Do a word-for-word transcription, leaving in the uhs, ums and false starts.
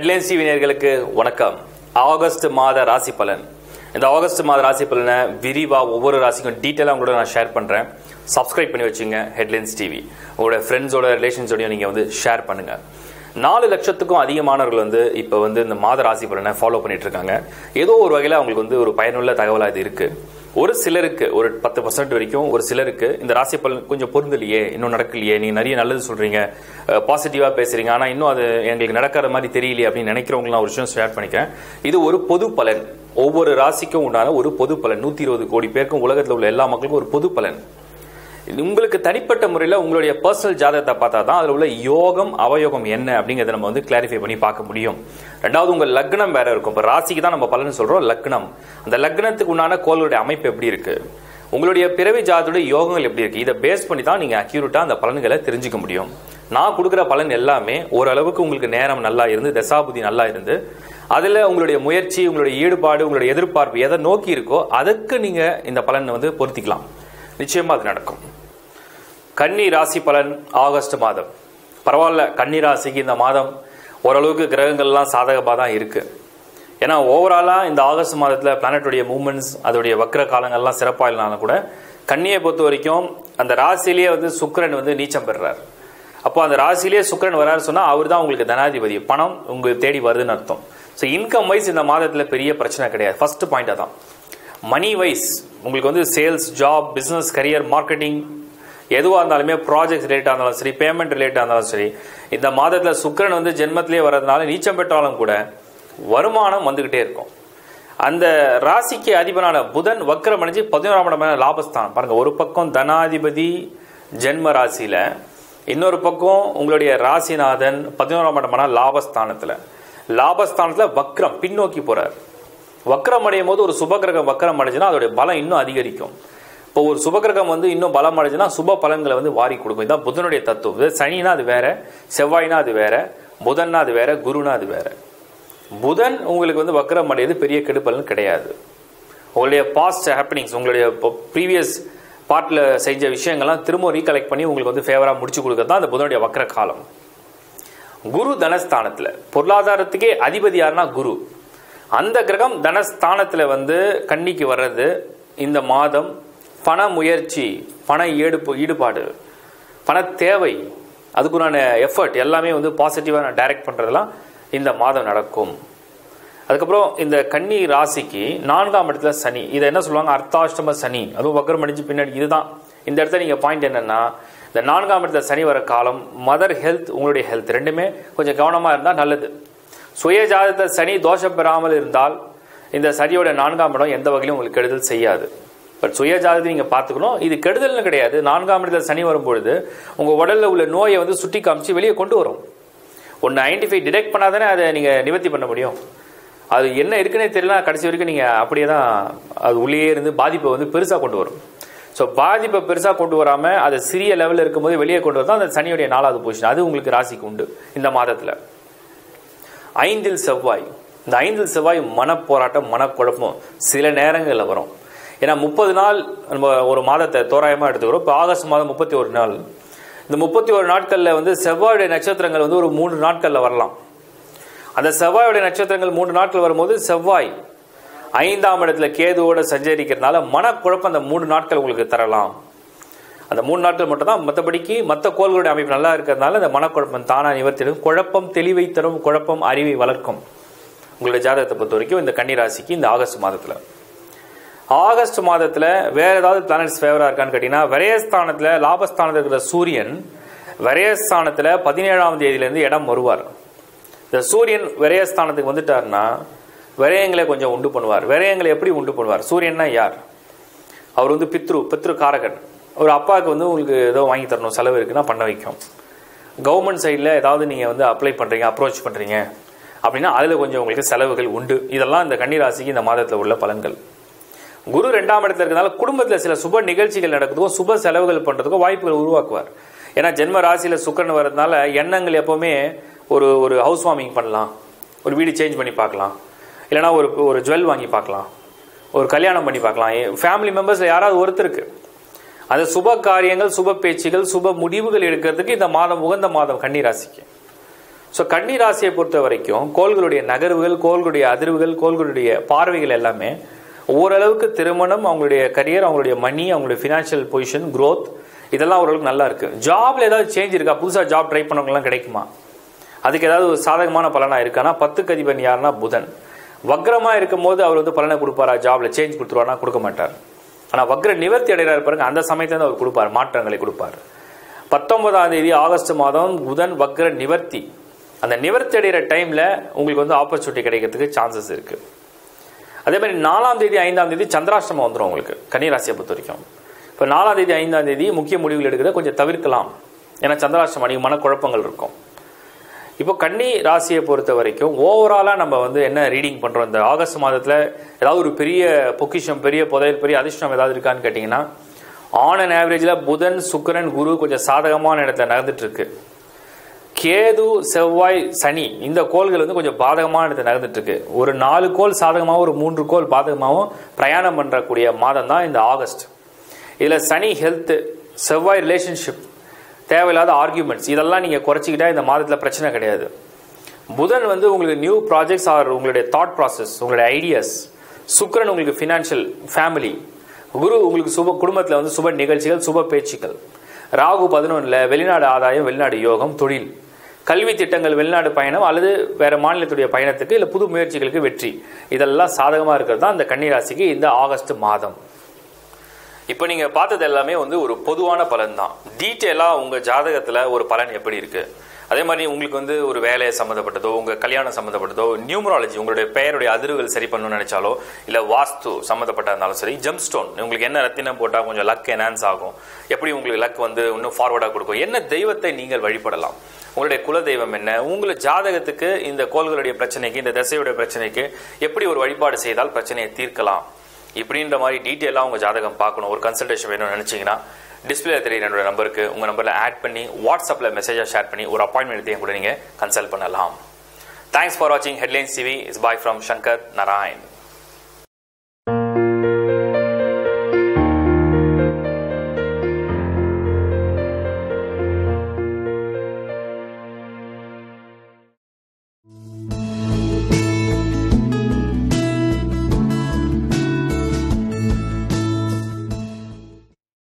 Headlines TV நேயர்களுக்கு வணக்கம். August மாத ராசி பலன். இந்த ஆகஸ்ட் மாத ராசி பலனை விரிவா ஒவ்வொரு ராசிக்கும் டீட்டெயிலாக உங்களோட நான் ஷேர் பண்றேன். சப்ஸ்கிரைப் பண்ணி வச்சுங்க ஹெட்லைன்ஸ் டிவி. உங்களோட ஃப்ரெண்ட்ஸோட ரிலேஷன்ஸோடய நீங்க வந்து ஷேர் பண்ணுங்க. நாலு லட்சத்துக்கும் அதிகமானவர்கள் வந்து இப்போ வந்து இந்த மாத ராசி பலனை ஃபாலோ பண்ணிட்டு இருக்காங்க. ஏதோ ஒரு வகையில் அவங்களுக்கு வந்து ஒரு பயனுள்ள தகவலாக இது இருக்கு. ஒரு சிலருக்கு ஒரு பத்து பர்சன்ட் வரைக்கும் ஒரு சிலருக்கு இந்த ராசி பலன் கொஞ்சம் பொருந்தலையே, இன்னும் நடக்கலையே, நீங்க நிறைய நல்லது சொல்றீங்க, பாசிட்டிவா பேசுறீங்க, ஆனா இன்னும் அது எங்களுக்கு நடக்கிற மாதிரி தெரியலையே அப்படின்னு நினைக்கிறவங்க ஒரு விஷயம் ஷேர் பண்ணிக்கிறேன். இது ஒரு பொது பலன். ஒவ்வொரு ராசிக்கும் உண்டான ஒரு பொது பலன். நூத்தி இருபது கோடி பேருக்கும் உலகத்தில் உள்ள எல்லா மக்களுக்கும் ஒரு பொது பலன். உங்களுக்கு தனிப்பட்ட முறையில் உங்களுடைய பர்சனல் ஜாதகத்தை பார்த்தா தான் அதில் உள்ள யோகம் அவயோகம் என்ன அப்படிங்கிறத நம்ம வந்து கிளாரிஃபை பண்ணி பார்க்க முடியும். ரெண்டாவது, உங்க லக்னம் வேற இருக்கும். இப்போ ராசிக்கு தான் நம்ம பலன் சொல்றோம். லக்னம், அந்த லக்னத்துக்கு உண்டான கோளுடைய அமைப்பு எப்படி இருக்கு, உங்களுடைய பிறவி ஜாதத்துடைய யோகங்கள் எப்படி இருக்கு, இதை பேஸ் பண்ணி தான் நீங்க அக்யூரேட்டா அந்த பலன்களை தெரிஞ்சுக்க முடியும். நான் கொடுக்குற பலன் எல்லாமே ஓரளவுக்கு உங்களுக்கு நேரம் நல்லா இருந்து, தசாபுதி நல்லா இருந்து, அதுல உங்களுடைய முயற்சி, உங்களுடைய ஈடுபாடு, உங்களுடைய எதிர்பார்ப்பு எதை நோக்கி இருக்கோ அதுக்கு நீங்க இந்த பலனை வந்து பொருத்திக்கலாம். நிச்சயமா அது நடக்கும். கன்னி ராசி பலன் ஆகஸ்ட் மாதம். பரவாயில்ல, கன்னி ராசிக்கு இந்த மாதம் ஓரளவுக்கு கிரகங்கள்லாம் சாதகமாக தான் இருக்கு. ஏன்னா ஓவராலா இந்த ஆகஸ்ட் மாதத்தில் பிளானட்டுடைய மூவ்மெண்ட்ஸ், அதோடைய வக்ர காலங்கள்லாம் சிறப்பாக இல்லைனாலும் கூட கன்னியை பொறுத்த வரைக்கும் அந்த ராசிலேயே வந்து சுக்கிரன் வந்து நீச்சம் பெறுறார். அப்போ அந்த ராசிலேயே சுக்கிரன் வராரு சொன்னா அவர் தான் உங்களுக்கு தனாதிபதி. பணம் உங்களுக்கு தேடி வருதுன்னு அர்த்தம். ஸோ இன்கம் வைஸ் இந்த மாதத்தில் பெரிய பிரச்சனை கிடையாது. ஃபர்ஸ்ட் பாயிண்ட் அதான். மணி வைஸ் உங்களுக்கு வந்து sales, job, business, career, marketing எதுவாக இருந்தாலுமே, ப்ராஜெக்ட் ரிலேட்டாக இருந்தாலும் சரி, பேமெண்ட் ரிலேட்டாக இருந்தாலும் சரி, இந்த மாதத்தில் சுக்கிரன் வந்து ஜென்மத்திலே வர்றதுனால நீச்சம் பெற்றாலும் கூட வருமானம் வந்துகிட்டே இருக்கும். அந்த ராசிக்கு அதிபரான புதன் வக்ரம் அடைஞ்சு பதினோராம் இடமான லாபஸ்தானம் பாருங்க. ஒரு பக்கம் தனாதிபதி ஜென்ம ராசியில, இன்னொரு பக்கம் உங்களுடைய ராசிநாதன் பதினோராம் இடமான லாபஸ்தானத்துல. லாபஸ்தானத்துல வக்ரம் பின்னோக்கி போறார். வக்ரம் அடையும் போது ஒரு சுபகிரகம் வக்ரம் அடைஞ்சுன்னா அதோடைய பலம் இன்னும் அதிகரிக்கும். இப்போ ஒரு சுபகிரகம் வந்து இன்னும் பலம் அடைஞ்சுன்னா சுப பலன்களை வந்து வாரி கொடுக்கும். இதுதான் புதனுடைய தத்துவம். சனினா அது வேற, செவ்வாய்னா அது வேற, புதன்னா அது வேற, குருனா அது வேற. புதன் உங்களுக்கு வந்து வக்ரம் அடையது பெரிய கெடுபலன் கிடையாது. உங்களுடைய பாஸ்ட் ஹேப்பனிங்ஸ், உங்களுடைய ப்ரீவியஸ் பார்ட்ல செஞ்ச விஷயங்கள்லாம் திரும்ப ரீகலெக்ட் பண்ணி உங்களுக்கு வந்து ஃபேவரா முடிச்சு கொடுக்கறது தான் அந்த புதனுடைய வக்ர காலம். குரு தனஸ்தானத்துல, பொருளாதாரத்துக்கே அதிபதி யாருன்னா குரு. அந்த கிரகம் தனஸ்தானத்துல வந்து கன்னிக்கு வர்றது இந்த மாதம் பண முயற்சி, பண ஈடுபு ஈடுபாடு, பண தேவை, அதுக்குண்டான எஃபர்ட் எல்லாமே வந்து பாசிட்டிவாக நான் டைரக்ட் பண்ணுறதுலாம் இந்த மாதம் நடக்கும். அதுக்கப்புறம் இந்த கன்னி ராசிக்கு நான்காம் இடத்துல சனி. இதை என்ன சொல்லுவாங்க, அர்த்தாஷ்டம சனி. அதுவும் வக்ரம் அடிஞ்சு பின்னாடி இதுதான். இந்த இடத்துல நீங்கள் பாயிண்ட் என்னன்னா, இந்த நான்காம் இடத்துல சனி வர காலம் மதர் ஹெல்த், உங்களுடைய ஹெல்த் ரெண்டுமே கொஞ்சம் கவனமாக இருந்தால் நல்லது. சுய ஜாதகத்தை சனி தோஷம் பெறாமல் இருந்தால் இந்த சனியோட நான்காம் இடம் எந்த வகையிலும் உங்களுக்கு கெடுதல் செய்யாது. பட் சுய ஜாதகத்தை நீங்கள் பார்த்துக்கணும். இது கெடுதல்னு கிடையாது. நான்காம் இடத்துல சனி வரும்பொழுது உங்கள் உடலில் உள்ள நோயை வந்து சுட்டி காமிச்சு வெளியே கொண்டு வரும். ஒன்று ஐடென்டிஃபை டிடெக்ட் பண்ணாதானே அதை நீங்கள் நிவர்த்தி பண்ண முடியும். அது என்ன இருக்குன்னே தெரியல, கடைசி வரைக்கும் நீங்கள் அப்படியே தான் அது உள்ளே இருந்து பாதிப்பை வந்து பெருசாக கொண்டு வரும். ஸோ பாதிப்பை பெருசாக கொண்டு வராமல் அதை சிறிய லெவலில் இருக்கும்போது வெளியே கொண்டு வரதான் அந்த சனியுடைய நாலாவது பொசிஷன். அது உங்களுக்கு ராசிக்கு உண்டு இந்த மாதத்தில். ஐந்தில் செவ்வாய். இந்த ஐந்தில் செவ்வாய் மனப்போராட்டம், மனக்குழப்பம் சில நேரங்களில் வரும். ஏன்னா முப்பது நாள் நம்ம ஒரு மாதத்தை தோராயமாக எடுத்துக்கிறோம். இப்போ ஆகஸ்ட் மாதம் முப்பத்தி ஒரு நாள். இந்த முப்பத்தி ஒரு நாட்களில் வந்து செவ்வாயுடைய நட்சத்திரங்கள் வந்து ஒரு மூன்று நாட்களில் வரலாம். அந்த செவ்வாயுடைய நட்சத்திரங்கள் மூன்று நாட்கள் வரும்போது செவ்வாய் ஐந்தாம் இடத்துல கேதுவோட சஞ்சரிக்கிறதுனால மனக்குழப்பம் அந்த மூன்று நாட்கள் உங்களுக்கு தரலாம். அந்த மூணு நாட்கள் மட்டும் தான். மற்றபடிக்கு மற்ற கோள்களுடைய அமைப்பு நல்லா இருக்கிறதுனால அந்த மனக்குழப்பம் தானா நிவர்த்திடும். குழப்பம் தெளிவை தரும், குழப்பம் அறிவை வளர்க்கும். உங்களுடைய ஜாதகத்தை பொறுத்த வரைக்கும் இந்த கன்னி ராசிக்கு இந்த ஆகஸ்ட் மாதத்துல ஆகஸ்ட் மாதத்துல வேற ஏதாவது பிளானட்ஸ் ஃபேவரா இருக்கான்னு கேட்டீங்கன்னா, விரயஸ்தானத்துல லாபஸ்தானத்தில் இருக்கிற சூரியன் விரயஸ்தானத்துல பதினேழாம் தேதியிலிருந்து இடம் வருவார். இந்த சூரியன் விரயஸ்தானத்துக்கு வந்துட்டாருன்னா விரயங்களை கொஞ்சம் உண்டு பண்ணுவார். விரயங்களை எப்படி உண்டு பண்ணுவார்? சூரியன்னா யார்? அவர் வந்து பித்ரு பித்ரு காரகன். ஒரு அப்பாவுக்கு வந்து உங்களுக்கு ஏதோ வாங்கி தரணும், செலவு இருக்குன்னா பண்ண வைக்கும். கவர்மெண்ட் சைடில் ஏதாவது நீங்கள் வந்து அப்ளை பண்ணுறீங்க, அப்ரோச் பண்ணுறீங்க அப்படின்னா அதில் கொஞ்சம் உங்களுக்கு செலவுகள் உண்டு. இதெல்லாம் இந்த கன்னி ராசிக்கு இந்த மாதத்தில் உள்ள பலன்கள். குரு ரெண்டாம் இடத்துல இருக்கிறதுனால குடும்பத்தில் சில சுப நிகழ்ச்சிகள் நடக்கிறதுக்கும் சுப செலவுகள் பண்ணுறதுக்கும் வாய்ப்புகள் உருவாக்குவார். ஏன்னா ஜென்ம ராசியில் சுக்கிரன் வர்றதுனால எண்ணங்கள் எப்போவுமே ஒரு ஒரு ஹவுஸ் வார்மிங் பண்ணலாம், ஒரு வீடு சேஞ்ச் பண்ணி பார்க்கலாம், இல்லைனா ஒரு ஒரு ஜுவல் வாங்கி பார்க்கலாம், ஒரு கல்யாணம் பண்ணி பார்க்கலாம். ஃபேமிலி மெம்பர்ஸில் யாராவது ஒருத்தருக்கு அந்த சுப காரியங்கள், சுப பேச்சுகள், சுப முடிவுகள் எடுக்கிறதுக்கு இந்த மாதம் உகந்த மாதம் கன்னி ராசிக்கு. ஸோ கன்னி ராசியை பொறுத்த வரைக்கும் கோள்களுடைய நகர்வுகள், கோள்களுடைய அதிர்வுகள், கோள்களுடைய பார்வைகள் எல்லாமே ஓரளவுக்கு திருமணம், அவங்களுடைய கரியர், அவங்களுடைய மணி, அவங்களுடைய ஃபினான்ஷியல் பொசிஷன், க்ரோத் இதெல்லாம் ஓரளவுக்கு நல்லா இருக்கு. ஜாப்ல ஏதாவது சேஞ்ச் இருக்கா? புதுசாக ஜாப் ட்ரை பண்ணவங்கலாம் கிடைக்குமா? அதுக்கு ஏதாவது ஒரு சாதகமான பலனா இருக்கானா? பத்துக்கு அதிபன் யாருன்னா புதன். வக்ரமா இருக்கும் போது அவர் வந்து பலனை கொடுப்பாரா? ஜாப்ல சேஞ்ச் கொடுத்துருவாரா? கொடுக்க மாட்டார். ஆனால் வக்ர நிவர்த்தி அடைகிறார் பாருங்க, அந்த சமயத்துல அவர் கொடுப்பார், மாற்றங்களை கொடுப்பார். பத்தொன்பதாம் தேதி ஆகஸ்ட் மாதம் புதன் வக்ர நிவர்த்தி. அந்த நிவர்த்தி அடைகிற டைம்ல உங்களுக்கு வந்து ஆப்பர்ச்சுனிட்டி கிடைக்கிறதுக்கு சான்சஸ் இருக்கு. அதே மாதிரி நாலாம் தேதி ஐந்தாம் தேதி சந்திராஷ்டமம் வந்துடும் உங்களுக்கு கன்னி ராசியை பொறுத்த வரைக்கும். இப்போ நாலாம் தேதி ஐந்தாம் தேதி முக்கிய முடிவுகள் எடுக்கிறத கொஞ்சம் தவிர்க்கலாம், ஏன்னா சந்திராஷ்டமம் அன்னைக்கு மனக்குழப்பங்கள் இருக்கும். இப்போ கன்னி ராசியை பொறுத்த வரைக்கும் ஓவராலாக நம்ம வந்து என்ன ரீடிங் பண்ணுறோம், இந்த ஆகஸ்ட் மாதத்தில் ஏதாவது ஒரு பெரிய பொக்கிஷம், பெரிய புதையல், பெரிய அதிர்ஷ்டம் ஏதாவது இருக்கான்னு கேட்டிங்கன்னா, ஆன் அண்ட் ஆவரேஜில் புதன், சுக்கிரன், குரு கொஞ்சம் சாதகமான இடத்துல நடந்துட்டு இருக்கு. கேது, செவ்வாய், சனி இந்த கோள்கள் வந்து கொஞ்சம் பாதகமான இடத்துல நடந்துட்டு இருக்கு. ஒரு நாலு கோள் சாதகமாகவும் ஒரு மூன்று கோள் பாதகமாகவும் பிரயாணம் பண்ணக்கூடிய மாதம் தான் இந்த ஆகஸ்ட். இதில் சனி ஹெல்த், செவ்வாய் ரிலேஷன்ஷிப், தேவையில்லாத ஆர்கியூமெண்ட்ஸ் இதெல்லாம் நீங்கள் குறைச்சிக்கிட்டா இந்த மாதத்தில் பிரச்சனை கிடையாது. புதன் வந்து உங்களுக்கு நியூ ப்ராஜெக்ட்ஸ் ஆர் உங்களுடைய தாட் ப்ராசஸ், உங்களுடைய ஐடியாஸ். சுக்கிரன் உங்களுக்கு ஃபினான்ஷியல், ஃபேமிலி. குரு உங்களுக்கு சுப குடும்பத்தில் வந்து சுப நிகழ்ச்சிகள், சுப பேச்சுக்கள். ராகு பதினொன்றில் வெளிநாடு ஆதாயம், வெளிநாடு யோகம், தொழில், கல்வி திட்டங்கள், வெளிநாடு பயணம் அல்லது வேற மாநிலத்துடைய பயணத்துக்கு இல்லை புது முயற்சிகளுக்கு வெற்றி. இதெல்லாம் சாதகமாக இருக்கிறது தான் இந்த கன்னி ராசிக்கு இந்த ஆகஸ்ட் மாதம். இப்போ நீங்கள் பார்த்தது எல்லாமே வந்து ஒரு பொதுவான பலன் தான். டீட்டெயிலாக உங்கள் ஜாதகத்தில் ஒரு பலன் எப்படி இருக்குது, அதே மாதிரி உங்களுக்கு வந்து ஒரு வேலையை சம்மந்தப்பட்டதோ, உங்கள் கல்யாணம் சம்மந்தப்பட்டதோ, நியூமராலஜி உங்களுடைய பெயருடைய அதிர்வுகள் சரி பண்ணணும்னு நினைச்சாலோ, இல்லை வாஸ்து சம்மந்தப்பட்ட இருந்தாலும் சரி, ஜெம் ஸ்டோன் உங்களுக்கு என்ன ரத்தினம் போட்டால் கொஞ்சம் லக் என்ஹான்ஸ் ஆகும், எப்படி உங்களுக்கு லக் வந்து இன்னும் ஃபார்வர்டாக கொடுக்கும், என்ன தெய்வத்தை நீங்கள் வழிபடலாம், உங்களுடைய குல தெய்வம் என்ன, உங்களை ஜாதகத்துக்கு இந்த கோள்களுடைய பிரச்சனைக்கு, இந்த திசையுடைய பிரச்சனைக்கு எப்படி ஒரு வழிபாடு செய்தால் பிரச்சனையை தீர்க்கலாம், இப்படின்ற மாதிரி டீட்டெயிலாக உங்கள் ஜாதகம் பார்க்கணும், ஒரு கன்சல்டேஷன் வேணும்னு நினச்சிங்கன்னா டிஸ்பிளே தெரியுற என்னோட நம்பருக்கு உங்கள் நம்பரில் ஆட் பண்ணி வாட்ஸ்அப்பில் மெசேஜாக ஷேர் பண்ணி ஒரு அப்பாயின்மெண்ட் எடுத்து கூட நீங்கள் கன்சல்ட் பண்ணலாம். தேங்க்ஸ் ஃபார் வாட்சிங் headlines TV. Is bye from Shankar Narayan.